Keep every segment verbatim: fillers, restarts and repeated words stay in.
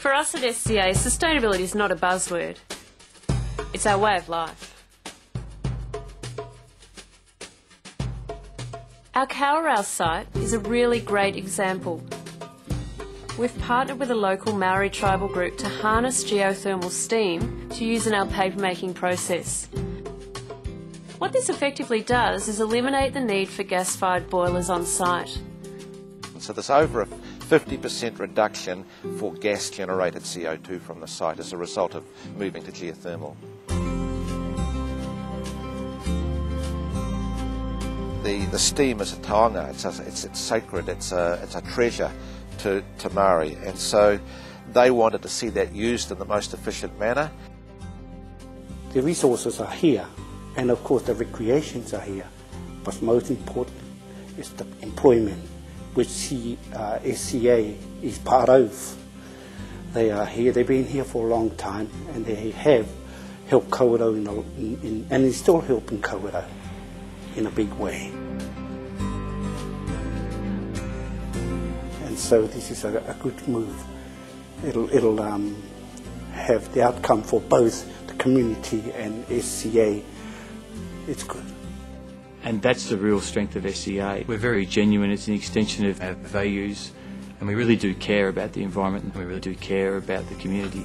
For us at S C A, sustainability is not a buzzword. It's our way of life. Our Kawarau site is a really great example. We've partnered with a local Maori tribal group to harness geothermal steam to use in our papermaking process. What this effectively does is eliminate the need for gas-fired boilers on site. So there's over a fifty percent reduction for gas-generated C O two from the site as a result of moving to geothermal. The, the steam is a taonga, it's, a, it's, it's sacred, it's a, it's a treasure to, to Maori, and so they wanted to see that used in the most efficient manner. The resources are here, and of course the recreations are here, but most important is the employment, which C, uh, S C A is part of. They are here, they've been here for a long time, and they have helped Kawarau in, in, in, and they still helping Kawarau in a big way. And so this is a, a good move. It'll, it'll um, have the outcome for both the community and S C A. It's good. And that's the real strength of S C A. We're very genuine, it's an extension of our values, and we really do care about the environment, and we really do care about the community.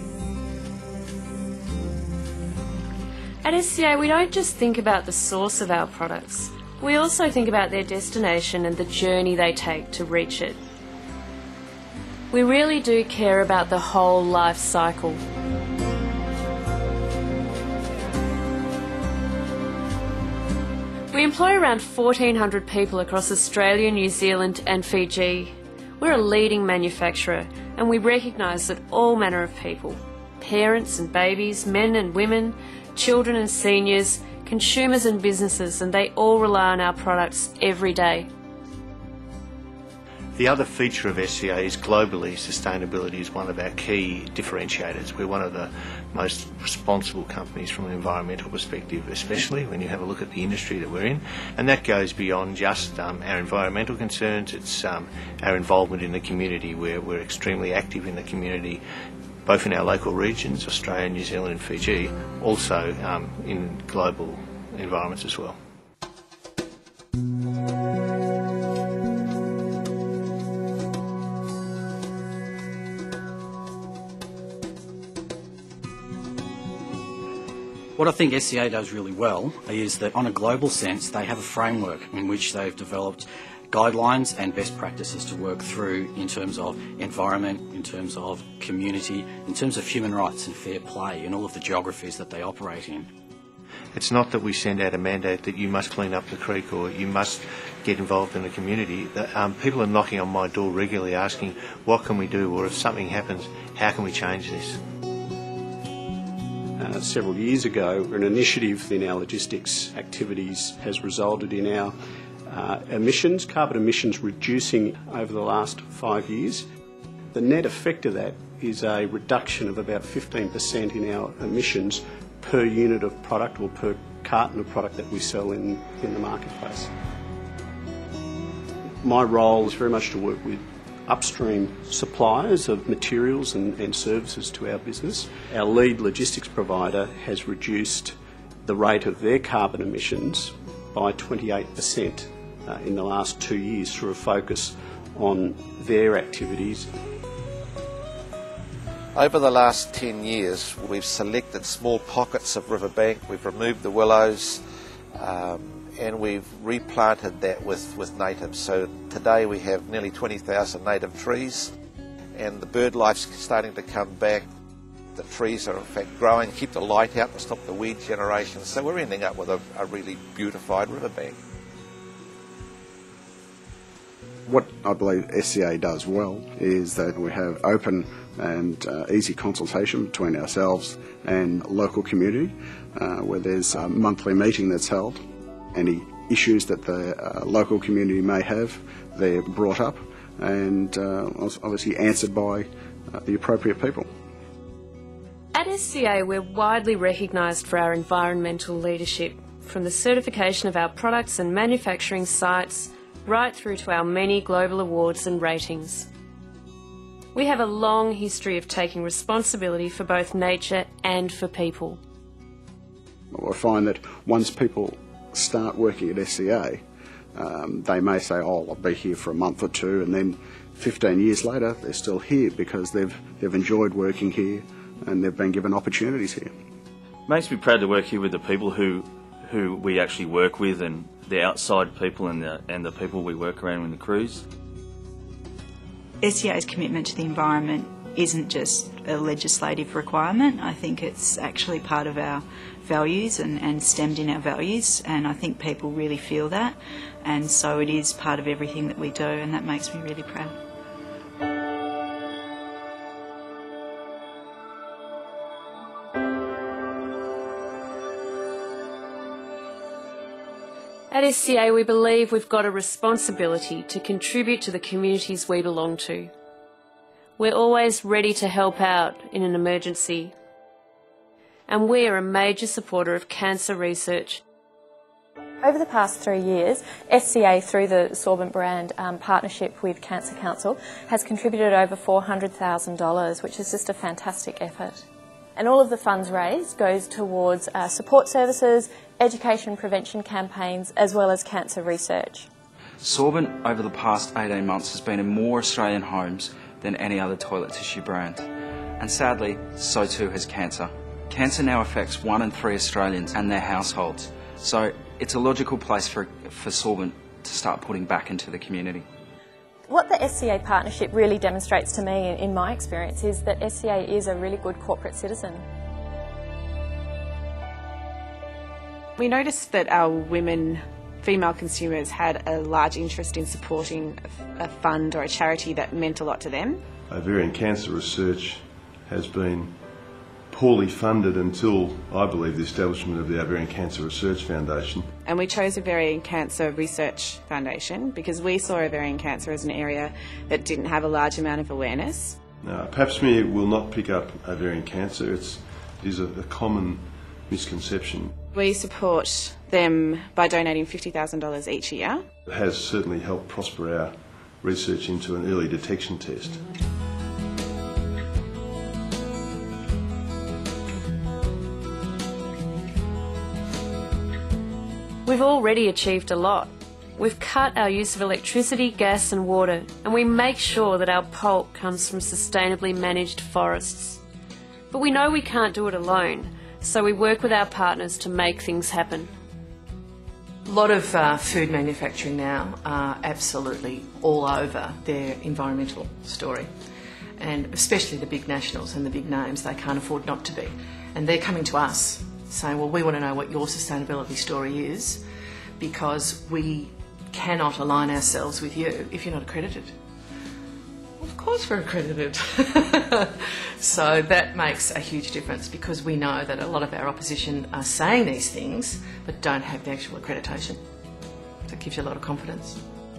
At S C A, we don't just think about the source of our products. We also think about their destination and the journey they take to reach it. We really do care about the whole life cycle. We employ around fourteen hundred people across Australia, New Zealand and Fiji. We're a leading manufacturer, and we recognise that all manner of people, parents and babies, men and women, children and seniors, consumers and businesses, and they all rely on our products every day. The other feature of S C A is globally sustainability is one of our key differentiators. We're one of the most responsible companies from an environmental perspective, especially when you have a look at the industry that we're in. And that goes beyond just um, our environmental concerns, it's um, our involvement in the community, where we're extremely active in the community, both in our local regions, Australia, New Zealand and Fiji, also um, in global environments as well. What I think S C A does really well is that on a global sense they have a framework in which they've developed guidelines and best practices to work through in terms of environment, in terms of community, in terms of human rights and fair play in all of the geographies that they operate in. It's not that we send out a mandate that you must clean up the creek or you must get involved in the community. The, um, people are knocking on my door regularly asking what can we do, or if something happens, how can we change this? Uh, several years ago, an initiative in our logistics activities has resulted in our uh, emissions, carbon emissions reducing over the last five years. The net effect of that is a reduction of about fifteen percent in our emissions per unit of product or per carton of product that we sell in, in the marketplace. My role is very much to work with upstream suppliers of materials and, and services to our business. Our lead logistics provider has reduced the rate of their carbon emissions by twenty-eight percent uh, in the last two years through a focus on their activities. Over the last ten years, we've selected small pockets of riverbank, we've removed the willows, um, and we've replanted that with, with natives. So today we have nearly twenty thousand native trees, and the bird life's starting to come back. The trees are in fact growing, keep the light out and stop the weed generation, so we're ending up with a, a really beautified riverbank. What I believe S C A does well is that we have open and uh, easy consultation between ourselves and local community, uh, where there's a monthly meeting that's held. Any issues that the uh, local community may have, they're brought up and uh, obviously answered by uh, the appropriate people. At S C A, we're widely recognised for our environmental leadership, from the certification of our products and manufacturing sites right through to our many global awards and ratings. We have a long history of taking responsibility for both nature and for people. I find that once people start working at S C A, um, they may say, oh, I'll be here for a month or two, and then fifteen years later they're still here because they've, they've enjoyed working here and they've been given opportunities here. Makes me proud to work here with the people who, who we actually work with, and the outside people and the, and the people we work around in the crews. S C A's commitment to the environment isn't just a legislative requirement. I think it's actually part of our values and, and stemmed in our values, and I think people really feel that, and so it is part of everything that we do, and that makes me really proud. At S C A, we believe we've got a responsibility to contribute to the communities we belong to. We're always ready to help out in an emergency. And we are a major supporter of cancer research. Over the past three years, S C A, through the Sorbent brand um, partnership with Cancer Council, has contributed over four hundred thousand dollars, which is just a fantastic effort. And all of the funds raised goes towards uh, support services, education prevention campaigns, as well as cancer research. Sorbent over the past eighteen months has been in more Australian homes than any other toilet tissue brand. And sadly, so too has cancer. Cancer now affects one in three Australians and their households. So it's a logical place for, for Sorbent to start putting back into the community. What the S C A partnership really demonstrates to me, in my experience, is that S C A is a really good corporate citizen. We noticed that our women, female consumers had a large interest in supporting a fund or a charity that meant a lot to them. Ovarian cancer research has been poorly funded until, I believe, the establishment of the Ovarian Cancer Research Foundation. And we chose Ovarian Cancer Research Foundation because we saw ovarian cancer as an area that didn't have a large amount of awareness. Now, pap smear will not pick up ovarian cancer. It's, it is a, a common misconception. We support them by donating fifty thousand dollars each year. It has certainly helped prosper our research into an early detection test. We've already achieved a lot. We've cut our use of electricity, gas and water, and we make sure that our pulp comes from sustainably managed forests. But we know we can't do it alone, so we work with our partners to make things happen. A lot of uh, food manufacturing now are absolutely all over their environmental story, and especially the big nationals and the big names, they can't afford not to be. And they're coming to us saying, well, we want to know what your sustainability story is, because we cannot align ourselves with you if you're not accredited. Well, of course we're accredited. So that makes a huge difference, because we know that a lot of our opposition are saying these things but don't have the actual accreditation. So it gives you a lot of confidence.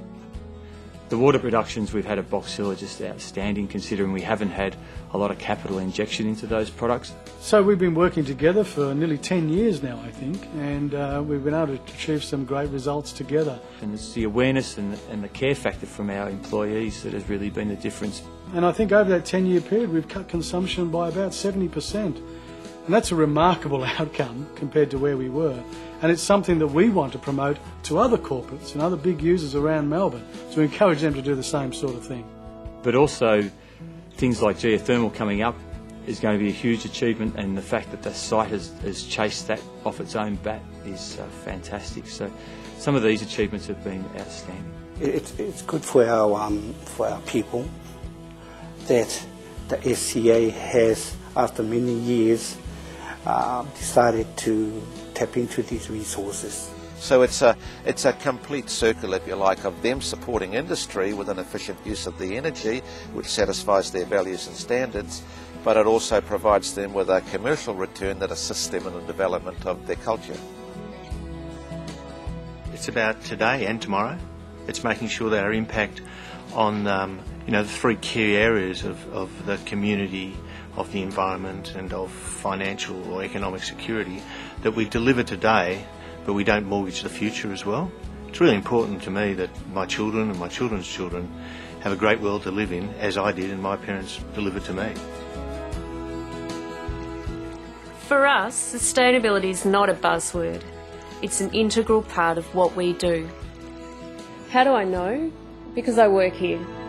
The water productions we've had at Box Hill are just outstanding, considering we haven't had a lot of capital injection into those products. So we've been working together for nearly ten years now, I think, and uh, we've been able to achieve some great results together. And it's the awareness and the, and the care factor from our employees that has really been the difference. And I think over that ten year period we've cut consumption by about seventy percent. And that's a remarkable outcome compared to where we were. And it's something that we want to promote to other corporates and other big users around Melbourne, to encourage them to do the same sort of thing. But also things like geothermal coming up is going to be a huge achievement, and the fact that the site has, has chased that off its own bat is uh, fantastic. So some of these achievements have been outstanding. It's, it's good for our, um, for our people that the S C A has, after many years, uh, decided to tap into these resources. So it's a, it's a complete circle, if you like, of them supporting industry with an efficient use of the energy, which satisfies their values and standards, but it also provides them with a commercial return that assists them in the development of their culture. It's about today and tomorrow. It's making sure that our impact on um, you know, the three key areas of, of the community, of the environment and of financial or economic security, that we deliver today, but we don't mortgage the future as well. It's really important to me that my children and my children's children have a great world to live in, as I did and my parents delivered to me. For us, sustainability is not a buzzword. It's an integral part of what we do. How do I know? Because I work here.